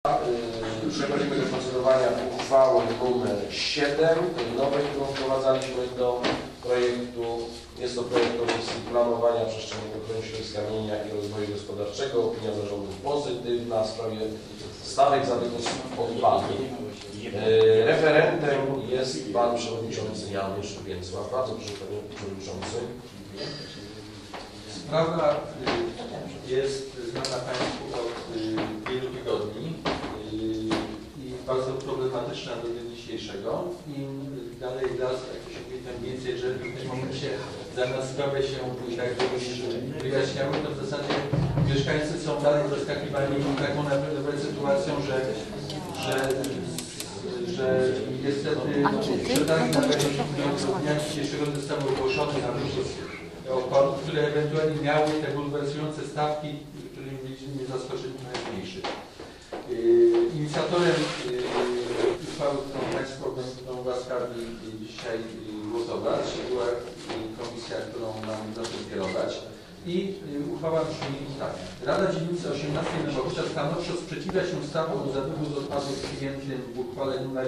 Przechodzimy do procedowania uchwały numer 7, nowej, którą wprowadzaliśmy do projektu. Jest to projekt Komisji Planowania Przestrzennego, Ochrony Środowiska, Mienia i Rozwoju Gospodarczego. Opinia zarządu pozytywna w sprawie stawek za wywóz odpadów. Referentem jest Pan Przewodniczący Janusz Więcław. Bardzo proszę Panie Przewodniczący. Sprawa jest znana Państwu od wielu tygodni i bardzo problematyczna do dnia dzisiejszego. Im dalej las, jak to się mówi, tym więcej drzew. W tym momencie zamiast sprawy się wyjaśniały, to w zasadzie mieszkańcy są dalej zaskakiwani taką naprawdę sytuacją, niestety przetargi na dnia dzisiejszego zostały ogłoszone na wywóz odpadów, które ewentualnie miały te bulwersujące stawki, którymi byliśmy zaskoczeni najmniejszych. Inicjatorem uchwały, którą Państwo będą łaskawi dzisiaj głosować, była komisja, którą mam zaszczyt kierować. I uchwała brzmi tak. Rada Dzielnicy 18 Nowowica stanowczo sprzeciwia się stawkom za wywóz odpadów przyjętym w uchwale nr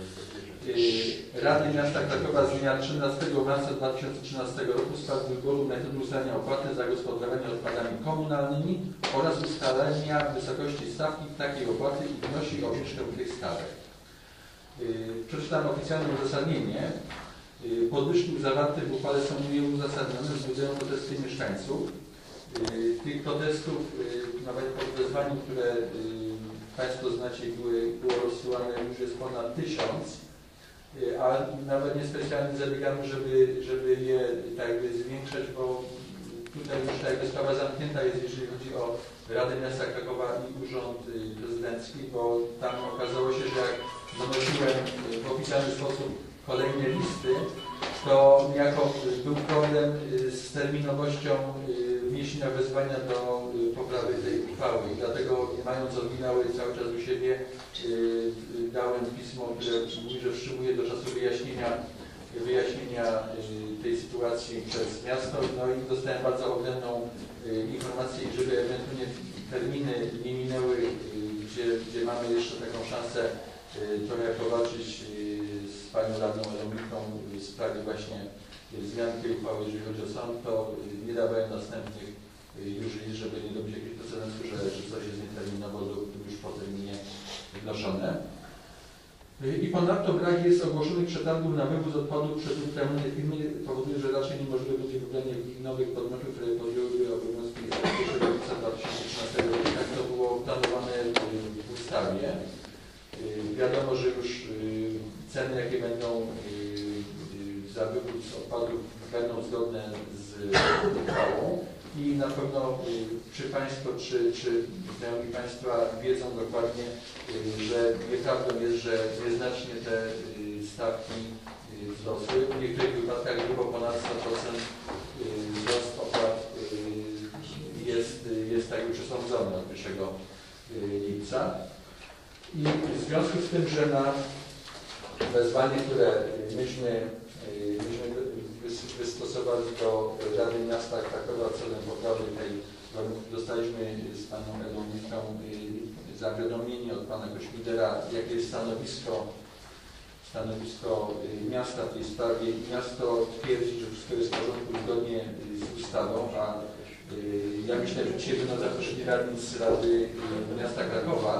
Rady Miasta Krakowa z dnia 13 marca 2013 roku w sprawie wyboru metodu ustalania opłaty za gospodarowanie odpadami komunalnymi oraz ustalenia wysokości stawki takiej opłaty i wnosi o obniżkę tych stawek. Przeczytam oficjalne uzasadnienie. Podwyżki zawarte w uchwale są nieuzasadnione, wzbudzają protesty mieszkańców. Tych protestów, nawet po wezwaniu, które Państwo znacie, było rozsyłane, już jest ponad 1000. A nawet niespecjalnie zabiegamy, żeby je tak jakby zwiększać, bo tutaj już tak jakby sprawa zamknięta jest, jeżeli chodzi o Radę Miasta Krakowa i Urząd Prezydencki, bo tam okazało się, że jak zanosiłem w oficjalny sposób kolejne listy, to niejako był problem z terminowością wniesienia wezwania do poprawy tej uchwały. I dlatego, nie mając oryginały cały czas u siebie, dałem pismo, które mówi, że wstrzymuje do czasu wyjaśnienia tej sytuacji przez miasto. No i dostałem bardzo oględną informację, żeby ewentualnie terminy nie minęły, gdzie mamy jeszcze taką szansę trochę powalczyć z Panią Radną Eloniką w sprawie właśnie zmian tej uchwały, jeżeli chodzi o sąd, to nie dawałem następnych już list, żeby nie dobyć jakiegoś precedensu, że coś jest nieterminowo lub już po terminie wnoszone. I ponadto brak jest ogłoszonych przetargów na wywóz odpadów przez uprawnione firmy powoduje, że raczej niemożliwe będzie wybranie nowych podmiotów, które podjęłyby obowiązki od 1 lipca 2013 roku. Tak to było planowane w ustawie. Wiadomo, że już ceny, jakie będą za wywóz odpadów, będą zgodne z uchwałą i na pewno czy Państwo, czy znajomi Państwa wiedzą dokładnie, że nieprawdą jest, że nieznacznie te stawki wzrosły. W niektórych wypadkach było ponad 100% wzrost opłat jest tak już przesądzony od 1 lipca. I w związku z tym, że na wezwanie, które myśmy wystosowali do Rady Miasta Krakowa celem poprawy tej warunków, dostaliśmy z Panią Eloniką zawiadomienie od Pana Kośmidera, jakie jest stanowisko miasta w tej sprawie. Miasto twierdzi, że wszystko jest w porządku zgodnie z ustawą, a ja myślę, że dzisiaj będą zaproszeni radni z Rady Miasta Krakowa,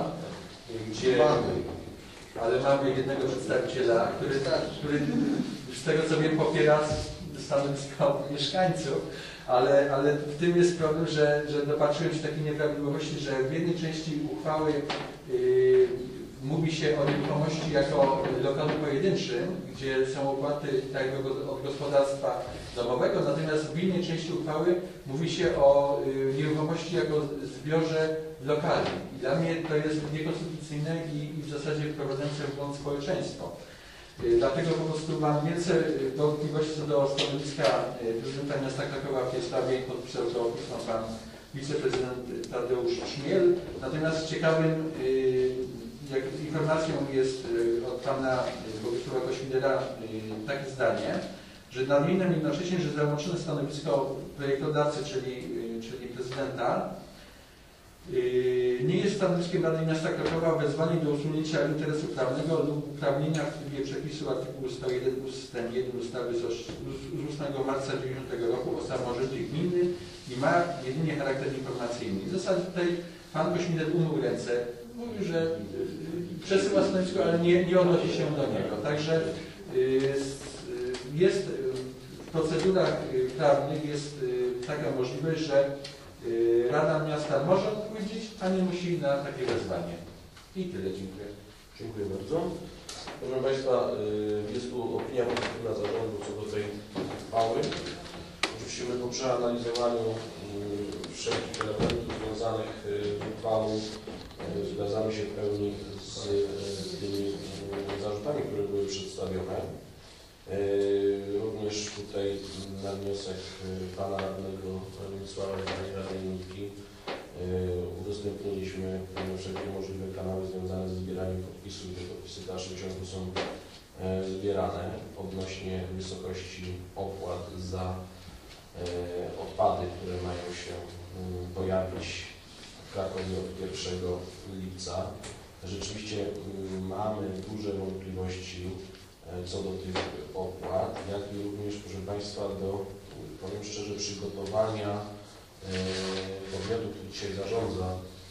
ale mamy jednego przedstawiciela, który z tego co wiem popiera stanowisko mieszkańców, ale w tym jest problem, że dopatrzyłem się takiej nieprawidłowości, że w jednej części uchwały mówi się o nieruchomości jako lokalu pojedynczym, gdzie są opłaty tak od gospodarstwa domowego, natomiast w innej części uchwały mówi się o nieruchomości jako zbiorze lokali. I dla mnie to jest niekonstytucyjne i w zasadzie wprowadzające w błąd społeczeństwo. Dlatego po prostu mam więcej wątpliwości co do stanowiska prezydenta miasta Krakowa w tej sprawie. Podpisał to pan wiceprezydent Tadeusz Szmiel. Natomiast ciekawym informacją jest od pana Bogusława Kośmidera takie zdanie, że nadmieniem jednocześnie, że załączone stanowisko projektodawcy, czyli prezydenta, Nie jest stanowiskiem Rady Miasta Krakowa wezwanie do usunięcia interesu prawnego lub uprawnienia w trybie przepisu artykułu 101 ust. 1 ustawy z 8 marca 1990 roku o samorządzie gminnym i ma jedynie charakter informacyjny. W zasadzie tutaj pan Kośminek umył ręce, mówił, że przesyła stanowisko, ale nie odnosi się do niego. Także jest w procedurach prawnych jest taka możliwość, że Rada Miasta może odpowiedzieć, a nie musi na takie wezwanie. I tyle, dziękuję. Dziękuję bardzo. Proszę Państwa, jest tu opinia pozytywna zarządu co do tej uchwały. Oczywiście my po przeanalizowaniu wszelkich elementów związanych z uchwałą zgadzamy się w pełni z tymi zarzutami, które były przedstawione. Również tutaj na wniosek pana radnego Władysława i pani radnej Nitki udostępniliśmy wszelkie możliwe kanały związane ze zbieraniem podpisów. Te podpisy w dalszym ciągu są zbierane odnośnie wysokości opłat za odpady, które mają się pojawić w Krakowie od 1 lipca. Rzeczywiście mamy duże wątpliwości co do tych opłat, jak i również, proszę Państwa, do, powiem szczerze, przygotowania podmiotu, który dzisiaj zarządza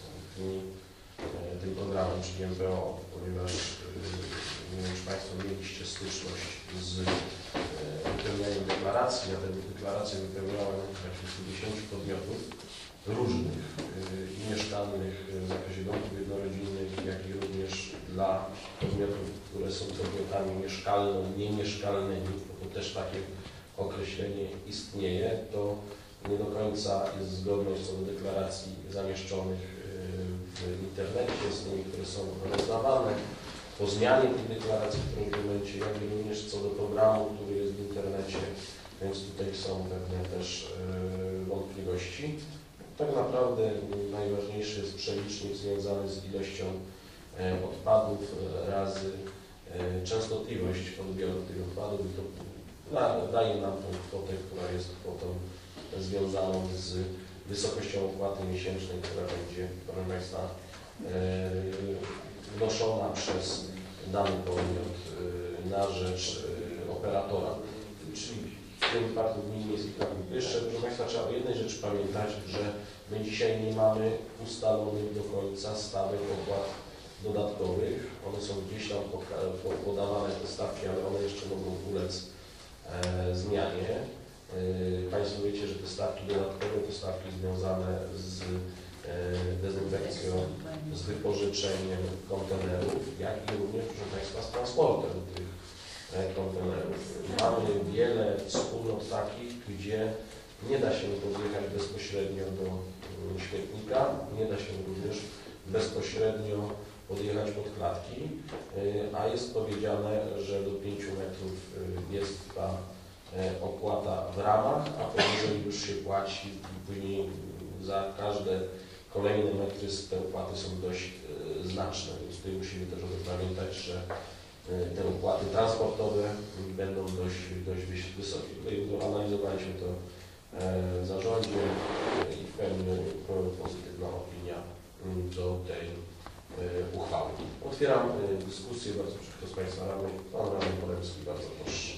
tym programem, czyli MPO, ponieważ nie wiem, czy Państwo mieliście styczność z wypełnianiem deklaracji. Ja te deklaracje wypełniałem takich 10 podmiotów różnych i mieszkalnych w zakresie domów jednorodzinnych, jak i również dla podmiotów, które są podmiotami niemieszkalnymi, bo też takie określenie istnieje, to nie do końca jest zgodność co do deklaracji zamieszczonych w internecie, z tymi, które są rozdawane, po zmianie tej deklaracji w którymś momencie, jak i również co do programu, który jest w internecie, więc tutaj są pewne też wątpliwości. Tak naprawdę najważniejszy jest przelicznik związany z ilością odpadów razy częstotliwość odbioru tych odpadów i to daje nam tą kwotę, która jest kwotą związaną z wysokością opłaty miesięcznej, która będzie, proszę Państwa, wnoszona przez dany podmiot na rzecz operatora, czyli w tym wypadku gminy jest Kraków. Jeszcze, proszę Państwa, trzeba o jednej rzeczy pamiętać, że my dzisiaj nie mamy ustalonych do końca stawek opłat dodatkowych. One są gdzieś tam podawane te stawki, ale one jeszcze mogą ulec zmianie. Państwo wiecie, że te stawki dodatkowe to stawki związane z dezynfekcją, z wypożyczeniem kontenerów, jak i również, proszę Państwa, z transportem tych kontenerów. Mamy wiele wspólnot takich, gdzie nie da się podjechać bezpośrednio do śmietnika, nie da się również bezpośrednio podjechać pod klatki, a jest powiedziane, że do 5 metrów jest ta opłata w ramach, a powyżej już się płaci i później za każde kolejne metry te opłaty są dość znaczne, więc tutaj musimy też o tym pamiętać, że te opłaty transportowe będą dość wysokie. Tutaj analizowaliśmy to w zarządzie i w pełni pozytywna opinia do tej uchwały. Otwieram dyskusję. Bardzo proszę, kto z Państwa radnych. Pan radny Polemski, bardzo proszę.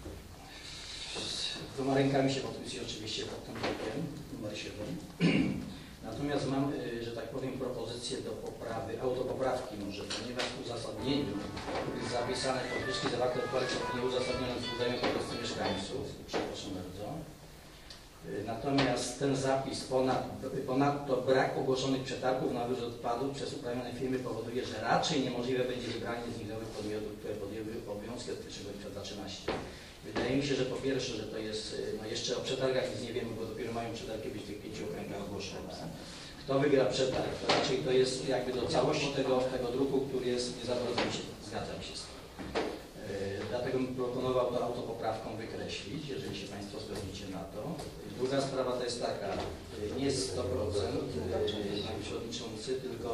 Z dwoma rękami się podpisuję oczywiście pod tym drukiem, numer 7. Natomiast mam, że tak powiem, propozycję do poprawy, autopoprawki może, ponieważ w uzasadnieniu jest zapisane podwyżki zawarte w uchwale nieuzasadnione wzbudzają protesty mieszkańców. Przepraszam bardzo. Natomiast ten zapis, ponadto brak ogłoszonych przetargów na wywóz odpadów przez uprawnione firmy powoduje, że raczej niemożliwe będzie wybranie z nich nowych podmiotów, które podjęły obowiązki od 1 lipca 2013. Wydaje mi się, że po pierwsze, że to jest, no jeszcze o przetargach nic nie wiemy, bo dopiero mają przetargi być w tych 5 okręgach ogłoszone. Kto wygra przetarg, to raczej to jest jakby do całości tego druku, który jest, nie za bardzo zgadzam się z tym. Dlatego bym proponował to autopoprawką wykreślić, jeżeli się Państwo zgodzicie na to. Druga sprawa to jest taka, nie jest 100% Panie Przewodniczący, tylko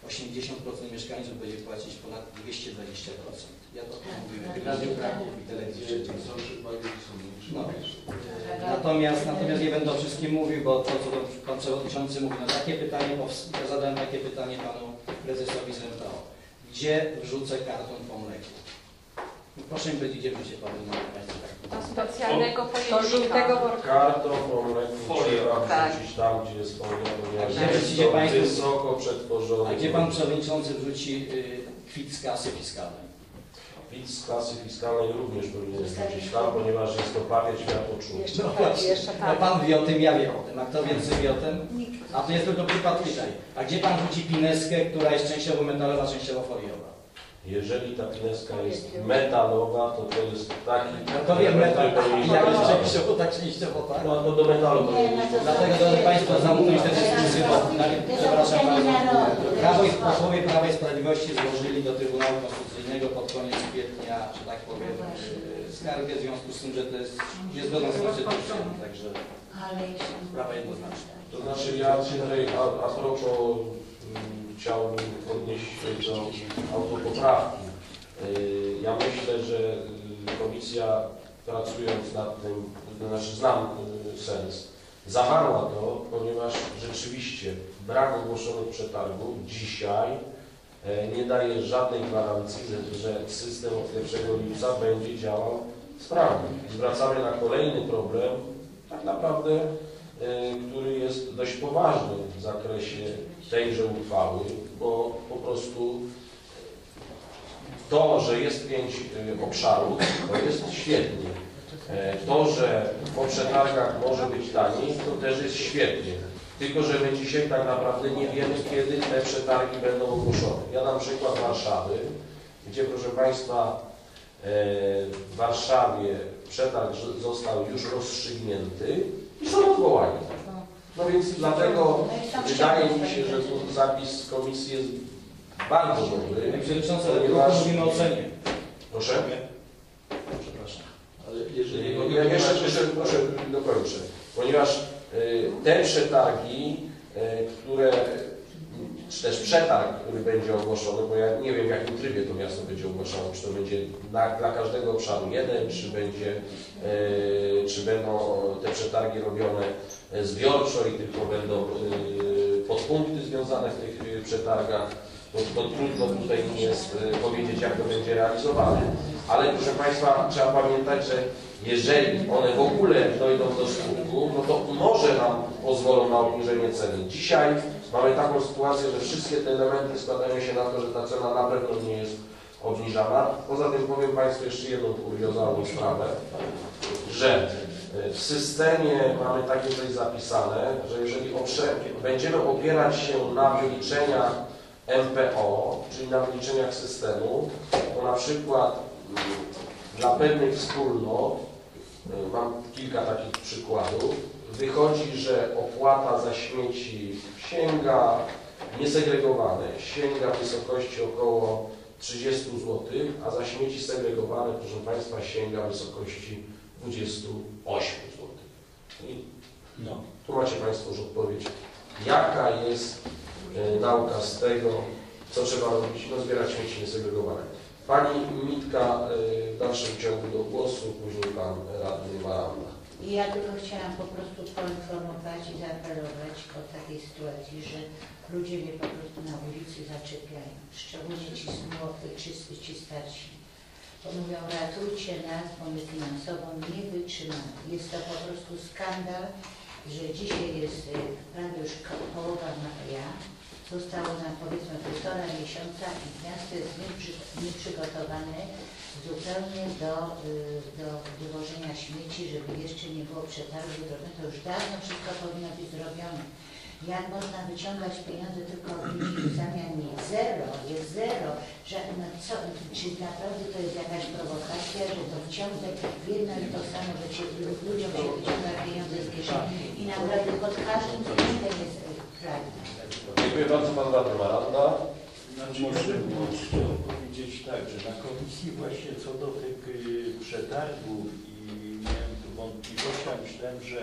80% mieszkańców będzie płacić ponad 220%. Ja to mówiłem w Radiu Kraków i telewizji. No. Natomiast nie będę o wszystkim mówił, bo to, co pan przewodniczący mówi, no takie pytanie, ja zadałem takie pytanie panu prezesowi z MPO. Gdzie wrzucę karton po mleku? No proszę mi powiedzieć, gdzie wrzucie pan Państwo tak? Do specjalnego Do pojemnika. żółtego worka. Karton po mleku trzeba Tak. wrzucić tam, gdzie jest folia, ponieważ Gdzie jest wrzucicie to państwo- wysoko przetworzone. A gdzie pan przewodniczący wrzuci kwit z kasy fiskalnej? Kwit z klasy fiskalnej również powinien wrzucić tam, ponieważ jest to papier światłoczuły. No właśnie. Jeszcze No tak. pan wie o tym, ja wiem o tym. A kto więcej wie o tym? A to jest tylko przypadek tutaj. A gdzie pan wrzuci pineskę, która jest częściowo metalowa, częściowo foliowa? Jeżeli ta pineska jest metalowa, to jest taki... No to wiem, metal. Jak jest metal. częściowo, tak częściowo, tak? No to do metalu powinien być. Dlatego, drodzy Państwo, zamówić te dyskusje, bo przepraszam bardzo, posłowie Prawa i Sprawiedliwości złożyli do Trybunału Konstytucyjnego pod koniec kwietnia, że tak powiem, skargę w związku z tym, że to jest niezgodne z konstytucją, także sprawa jednoznaczna. To znaczy ja tutaj a propos chciałbym odnieść się do autopoprawki. Ja myślę, że komisja pracując nad tym, to znaczy znam sens, zawarła to, ponieważ rzeczywiście brak ogłoszonych przetargów dzisiaj nie daje żadnej gwarancji, że system od 1 lipca będzie działał sprawnie. Zwracamy na kolejny problem, tak naprawdę, który jest dość poważny w zakresie tejże uchwały, bo po prostu to, że jest 5 obszarów, to jest świetnie. To, że po przetargach może być taniej, to też jest świetnie. Tylko, że my dzisiaj tak naprawdę nie wiemy, kiedy te przetargi będą ogłoszone. Ja dam przykład Warszawy, gdzie, proszę Państwa, w Warszawie przetarg został już rozstrzygnięty i są odwołani. No więc dlatego wydaje mi się, że tu zapis komisji jest bardzo dobry. Panie Przewodniczący, ale tylko mówimy o cenie. Proszę? Przepraszam. Ale jeżeli Ja jeszcze proszę dokończę. Ponieważ te przetargi, które, czy też przetarg, który będzie ogłoszony, bo ja nie wiem, w jakim trybie to miasto będzie ogłaszane, czy to będzie dla każdego obszaru jeden, czy będą te przetargi robione zbiorczo i tylko będą podpunkty związane w tych przetargach. To trudno tutaj mi jest powiedzieć, jak to będzie realizowane. Ale proszę Państwa, trzeba pamiętać, że jeżeli one w ogóle dojdą do skutku, no to może nam pozwolą na obniżenie ceny. Dzisiaj mamy taką sytuację, że wszystkie te elementy składają się na to, że ta cena na pewno nie jest obniżana. Poza tym powiem Państwu jeszcze jedną kuriozalną sprawę, że w systemie mamy takie coś zapisane, że jeżeli będziemy opierać się na wyliczeniach MPO, czyli na wyliczeniach systemu, to na przykład dla pewnych wspólnot, mam kilka takich przykładów, wychodzi, że opłata za śmieci sięga, niesegregowane, sięga wysokości około 30 zł, a za śmieci segregowane, proszę Państwa, sięga wysokości 28 zł. I tu macie Państwo już odpowiedź, jaka jest nauka z tego, co trzeba robić, no zbierać śmieci niesegregowane. Pani Mitka w dalszym ciągu do głosu, później Pan Radny Maranda. Ja tylko chciałam po prostu poinformować i zaapelować o takiej sytuacji, że ludzie mnie po prostu na ulicy zaczepiają, szczególnie ci starsi. Bo mówią, ratujcie nas, bo my finansowo nie wytrzymamy. Jest to po prostu skandal, że dzisiaj jest prawie już połowa maja. Zostało nam powiedzmy 1,5 miesiąca i miasto jest nieprzygotowane zupełnie do wywożenia śmieci, żeby jeszcze nie było przetargu zrobione. To już dawno wszystko powinno być zrobione. Jak można wyciągać pieniądze tylko od ludzi w zamian mieć zero, jest zero, że no co, czy naprawdę to jest jakaś prowokacja, że to ciągle jedno i to samo, że ludziom się wyciąga pieniądze z kieszeni i naprawdę pod każdym względem jest kraj. Dziękuję bardzo, Pan Radny Maranda. Znaczy, chciał powiedzieć tak, że na komisji właśnie co do tych przetargów i miałem tu wątpliwości, a myślałem, że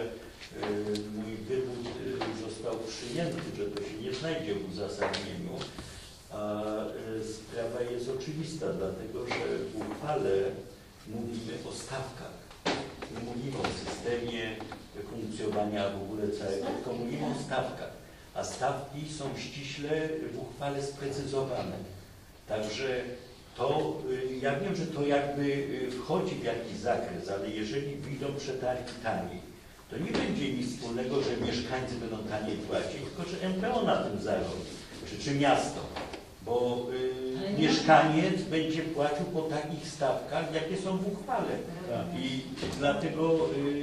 mój wywód został przyjęty, że to się nie znajdzie w uzasadnieniu, A sprawa jest oczywista, dlatego że w uchwale mówimy o stawkach. Nie mówimy o systemie funkcjonowania w ogóle całego, tylko mówimy o stawkach. A stawki są ściśle w uchwale sprecyzowane. Także to, ja wiem, że to jakby wchodzi w jakiś zakres, ale jeżeli wyjdą przetargi taniej, to nie będzie nic wspólnego, że mieszkańcy będą taniej płacić, tylko że MPO na tym zarobi, czy miasto. Bo mieszkaniec będzie płacił po takich stawkach, jakie są w uchwale. I dlatego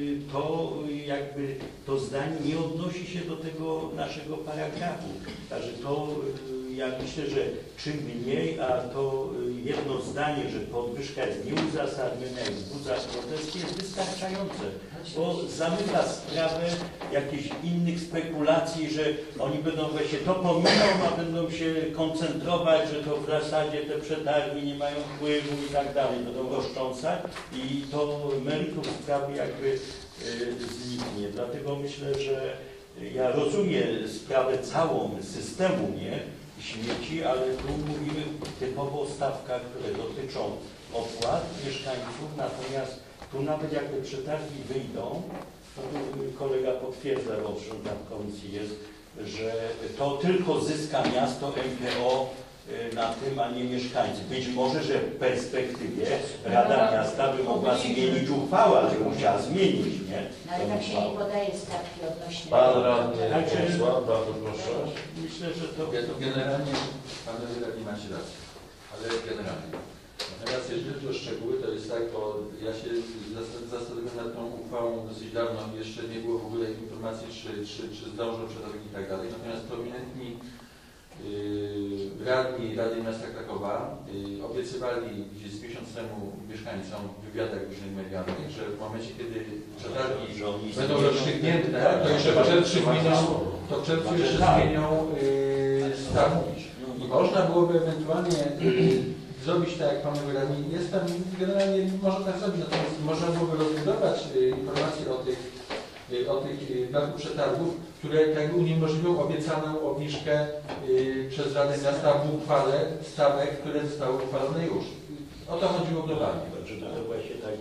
to zdanie nie odnosi się do tego naszego paragrafu. Także to ja myślę, że czym mniej, a to jedno zdanie, że podwyżka jest nieuzasadniona i wzbudza protest, jest wystarczające, bo zamyka sprawę jakichś innych spekulacji, że oni będą właśnie to pominą, a będą się koncentrować, że to w zasadzie te przetargi nie mają wpływu i tak dalej, będą roztrząsać i to meritum sprawy jakby zniknie. Dlatego myślę, że ja rozumiem sprawę całą systemu, nie? Śmieci, ale tu mówimy typowo o stawkach, które dotyczą opłat mieszkańców, natomiast tu nawet jak te przetargi wyjdą, to kolega potwierdza, owszem, tam w komisji jest, że to tylko zyska miasto, MPO na tym, a nie mieszkańcy. Być może, że w perspektywie Rada Miasta by mogła zmienić uchwałę, ale musiała zmienić, nie? No ale tak się nie podaje stawki odnośnie... Pan radny Władysław, bardzo proszę. Myślę, że to... Generalnie panowie radni macie rację, ale generalnie. Natomiast jeżeli chodzi o szczegóły, to jest tak, bo ja się zastanawiam nad tą uchwałą dosyć dawno, jeszcze nie było w ogóle informacji, czy zdążą przetargi i tak dalej. Natomiast prominentni radni Rady Miasta Krakowa obiecywali gdzieś z miesiąc temu mieszkańcom w wywiadach różnych medialnych, że w momencie, kiedy przetargi będą rozstrzygnięte, to jeszcze w czerwcu zmienią stawki. I można byłoby ewentualnie zrobić tak, jak panowie radni, jest tam generalnie można tak zrobić, natomiast można byłoby rozbudować informacje o tych braku przetargów, które jakby uniemożliwią obiecaną obniżkę przez Radę Miasta w uchwale stawek, które zostały uchwalone już. O to chodziło globalnie. To właśnie tak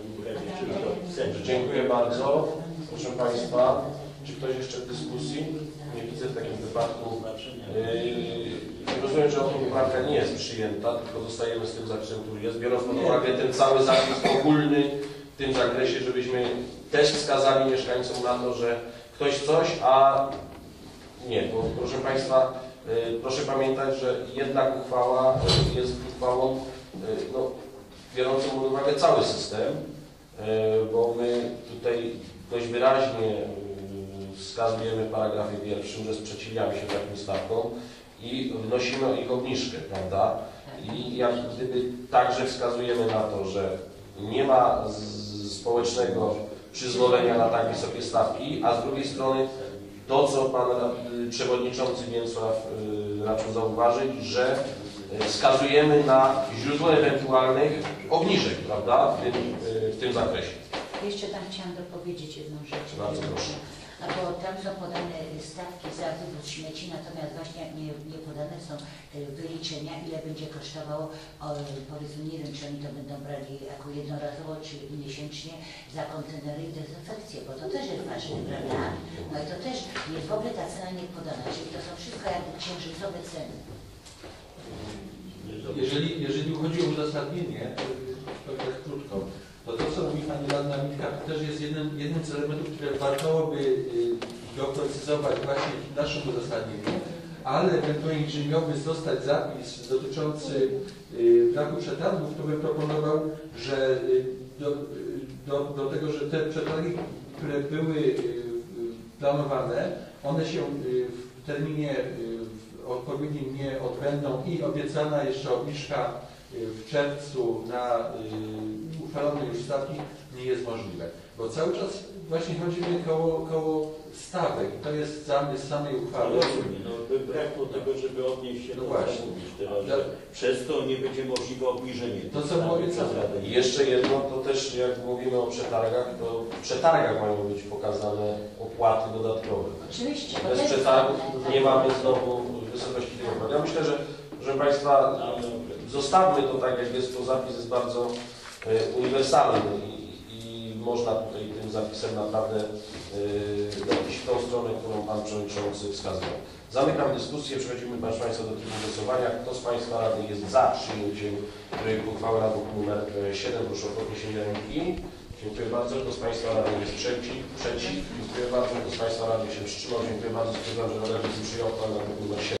w Dziękuję bardzo. Proszę Państwa, czy ktoś jeszcze w dyskusji? Nie widzę w takim wypadku. Rozumiem, że poprawka nie jest przyjęta, tylko zostajemy z tym zapisem, który jest, biorąc pod uwagę ten cały zapis ogólny w tym zakresie, żebyśmy też wskazali mieszkańcom na to, że ktoś coś, a nie, bo proszę Państwa, proszę pamiętać, że jednak uchwała jest uchwałą biorącą pod uwagę cały system, bo my tutaj dość wyraźnie wskazujemy w paragrafie pierwszym, że sprzeciwiamy się takim stawkom i wnosimy o ich obniżkę, prawda? I jak gdyby także wskazujemy na to, że nie ma społecznego przyzwolenia na tak wysokie stawki, a z drugiej strony to, co Pan Przewodniczący Mięsław raczył zauważyć, że wskazujemy na źródło ewentualnych obniżek, prawda, w tym zakresie. Jeszcze tam chciałam dopowiedzieć jedną rzecz. Bardzo proszę. No bo tam są podane stawki za wywóz śmieci, natomiast właśnie nie podane są wyliczenia, ile będzie kosztowało, powiedzmy, nie wiem, czy oni to będą brali jako jednorazowo, czy miesięcznie za kontenery i dezynfekcję, bo to też jest ważne, prawda? No i to też jest w ogóle ta cena nie podana, czyli to są wszystko jakby księżycowe ceny. Jeżeli chodzi o uzasadnienie, to tak krótko, to co mówi Pani Radna Mitka, to też jest jednym z elementów, które warto by doprecyzować właśnie w naszym uzasadnieniu, ale ewentualnie, jeżeli miałby zostać zapis dotyczący braku przetargów, to bym proponował, że do tego, że te przetargi, które były planowane, one się w terminie odpowiednim nie odbędą i obiecana jeszcze obniżka w czerwcu na uchwalone już stawki nie jest możliwe. Bo cały czas właśnie chodzimy koło stawek. To jest zamysł samej uchwały. Brakło tego, żeby odnieść się do właśnie teraz, że przez to nie będzie możliwe obniżenie. To co było obiecane. I jeszcze jedno, to też jak mówimy o przetargach, to w przetargach mają być pokazane opłaty dodatkowe. Oczywiście. Bez przetargów nie mamy znowu wysokości tego. Ja myślę, że Proszę Państwa, zostawmy to tak, jak jest, to zapis jest bardzo uniwersalny i można tutaj tym zapisem naprawdę iść w tą stronę, którą Pan Przewodniczący wskazał. Zamykam dyskusję, przechodzimy proszę Państwa do trybu głosowania. Kto z Państwa radnych jest za przyjęciem projektu uchwały Rady nr 7, proszę o podniesienie ręki. Dziękuję bardzo. Kto z Państwa radnych jest przeciw? Dziękuję bardzo. Kto z Państwa radnych się wstrzymał? Dziękuję bardzo. Stwierdzam, że Rada przyjął uchwałę Rady nr 7.